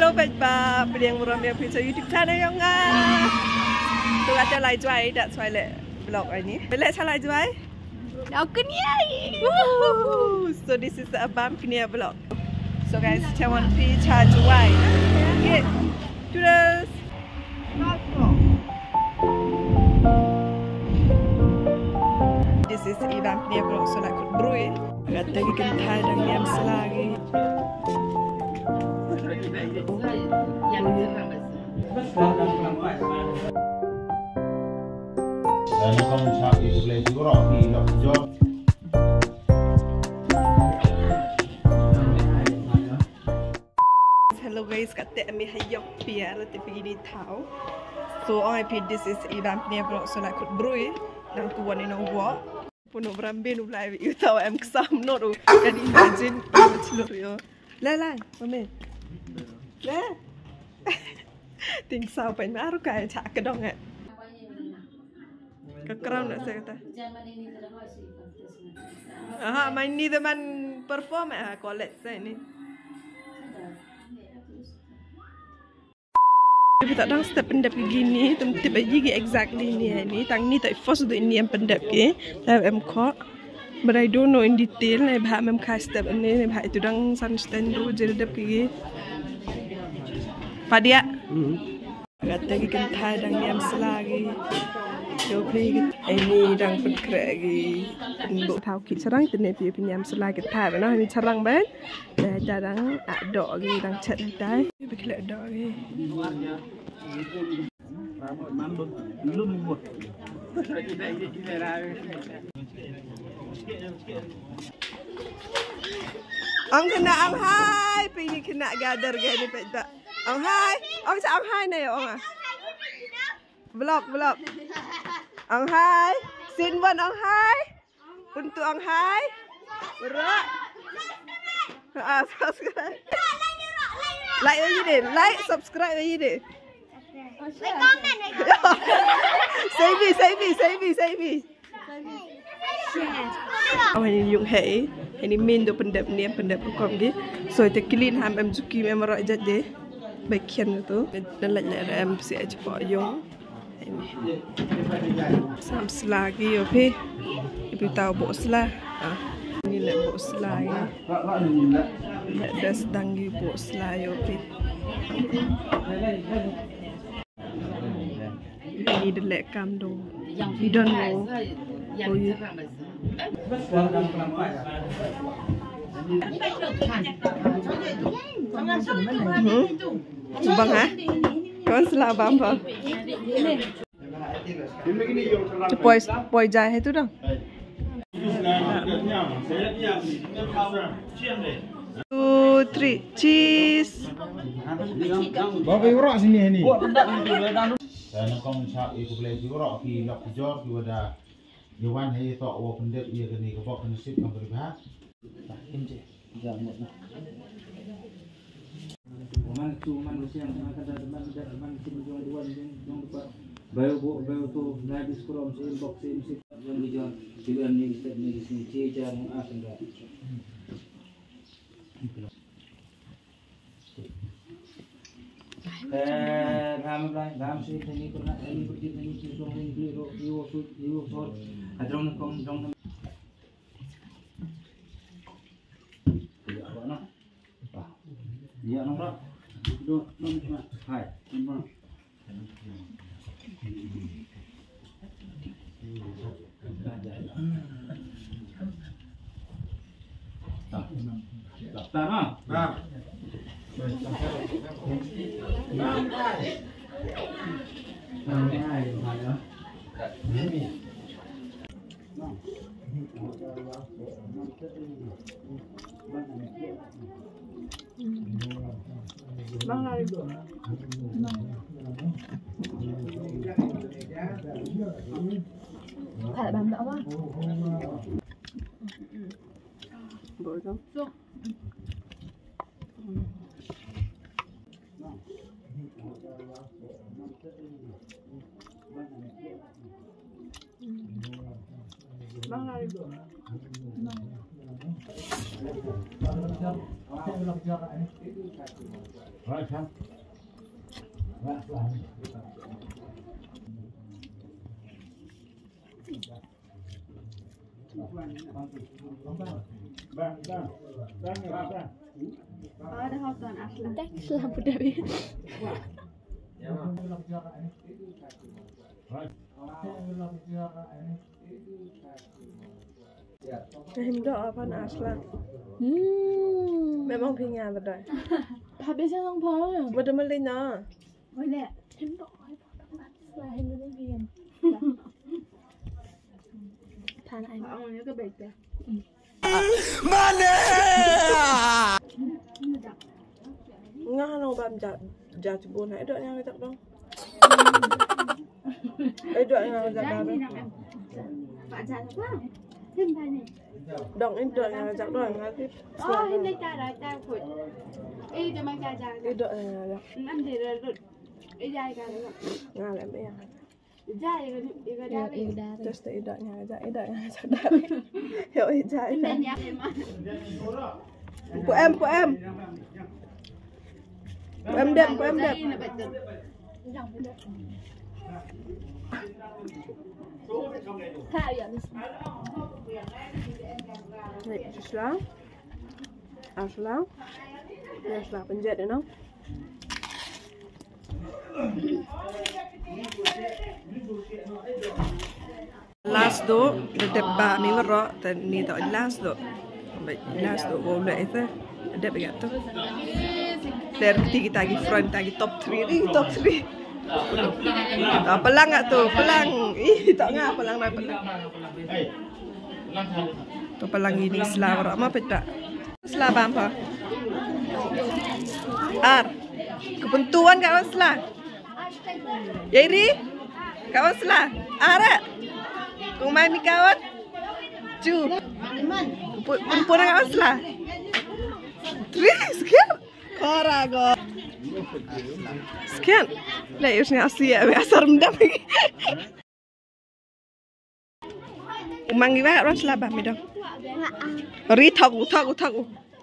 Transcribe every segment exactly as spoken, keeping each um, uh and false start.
Hello bạn bà, bây giờ mình làm video YouTube channel yang ngah. Tôi ada lai jual, dah jual le vlog ini. Bila saya lai jual? No knia. So this is the abang knia vlog. So guys, saya want to charge jual. Okay, terus. This is abang knia vlog. So nak ikut bro eh. Agak lagi kental dan diam selagi. Hello guys, kata kami hayok biar tapi begini tahu. So I P this is Ivan punya vlog. So nak ikut bro eh. Nang tuan ni nak buat. Punuh berambil nu live. You tahu em kesam not tu. Kan imagine macam tu yo. Lai lai, mami. Lai. Ting sao pen maru kai cak kedong eh. Kekerau nak saya kata. Aha, main ni teman perform eh college saya ni. Tapi tak tahu step pendap begini, tempat bagi exactly ni ni. Tang ni tak first tu ini yang pendap ke. Lalu em kok. But I don't know in detail. Saya bahas mem kai step ni, saya bahas itu dang sun stand tu jadi dap ke. Padia. Agak lagi kental dan diam selagi. Jopi ini dang bergerak lagi. Untuk tahu kita serang itu ni dia pinjam selagi kental. Nah ini serang ben. Dah jarang ada lagi dang chat dah. Berkelak ada lagi. Ang kena ang hai, pini kena gather gani peta. Ang hai, ang sa ang hai na yo ang. Vlog vlog. Ang hai, sin one ang hai. Untuk ang hai. Berak. Ah, subscribe. Like aja deh, like subscribe aja deh. Like comment, like Save me, save me, save me, save me. Awak ni yung hay, ini min do pendap ni, pendap hukum dia. So itu clean ham em zuki em merak jat deh, bagian itu. Dan lagi ada em si aja pak yung. Ini. Sam selagi, oke. Ibu tahu bos lah. Ah, ini lah bos lah ya. Ada sedang di bos lah, oke. Ini delek kam do. You don't know. Oh yeah. Bang ha? Kau salah bamba. Poi poi jai itu dong. Two, three, cheese. Bawa urak sini ni. Dan kau mencak itu boleh diurak di lap jor di wadah Dewan hai tak awak pendek ia kini kebak nasib yang berbahas. Tak kimje. Jangan nak. Man tu man siang man kada man kada man tim jual dua yang depan. Bayu bu bayu tu nabi skrom si inbox si si yang dijual jual ni step ni sini ceja yang akan dah. Eh, ram ram ram sih ini pernah ini pergi ini kisah ini beli ro iwo su iwo sol. Adrong kong dong. Ya apa nak? Ah, ya nomor. Do nomor. Hai, nomor. Tak. Tak nah. Nah. Bang lari tu. Ada bamba apa? Boleh tu. Bang lari tu. Right, come. Right, fly. Ada hoton aslan. Tak Islam pun dah. Hendak apa nak aslan? Hmm. Memang pingin betul. Habis yang apa? Betul melina. Boleh. Hendak apa? Aslan hendak pingin. Tan ai. Ông nhớ cái bịch kìa. Ngah long bam jat jat bun hai dok yang tak dong. Eh dok yang jat dah. Bạn già quá. Thêm bài này. Dong in dok yang jat dong ngati. Oh, ini cara cara khuất. Ê, cho mang cha cha. Eh dok yang jat. Ăn thì là rụt. Ê, dài cả đấy. Ngah lem ya. Dài cái cái đá đấy. Just eh dok yang jat, eh dok yang jat dah. Yo eh jat. Bên nhà em mà. Của em, của em. Của em đẹp, của em đẹp. Đây là bạch tuộc. Thả vậy. Nih, Aslan. Aslan. Ni Aslan penjat dia no. Last tu, dia debat ni merok, dan ni tak last tu. Baik, last tu boleh itu. Ada begitu tu. Dari ketiga kita lagi front lagi top three ni, top three. Tak pelang tak tu, pelang. Ih, tak ngah pelang nak pelang. Tu pelang ini Islam orang apa tak? Islam apa? Ar. Kepentuan kat Islam. Yeri. Kawan Islam. Ar. Kau main ni kawan? Cu. Perempuan kat Islam. Three sekian. Korago. Sekian. Lah, usnya asyik asar mendam lagi. Umang gimana orang selabah midang? Ri thagu thagu thagu.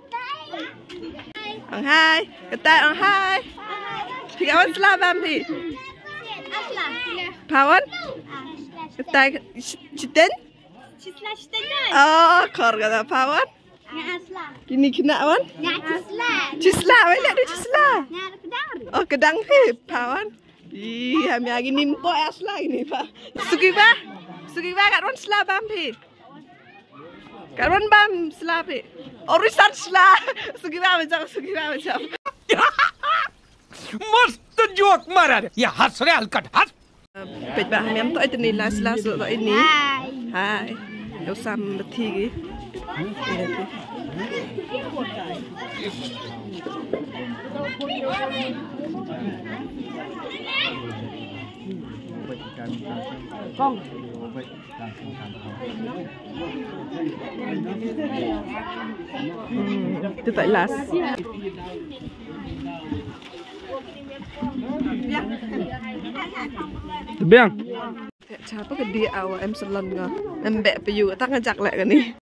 Ang hai, kata ang hai. Kawan selabah mi. Aslan. Pawan? Kata citen? Cisla cisla. Oh, kor kata pawan. Nga aslan. Kini kena wan? Nga cisla. Cisla, mana ada cisla? Nga kedang. Oh, kedang he, pawan. Ih, kami lagi nimpo asla ini, Pak. Sugi ba? Sugi ba kat ron selabah mi. Kat ron bam selabah. Oh, research lah. Sugi ba macam, sugi ba macam. मस्त joke मारा रे या हंस रे हलकट हंस Pej bah miam to itu ni las las to ini. Hai. Hai. Yo sam beti gi. Kong. Itu tak las. Biang Siapa ke dia awak em salon ngah. Em bek payu tak ngajak lek kan ni.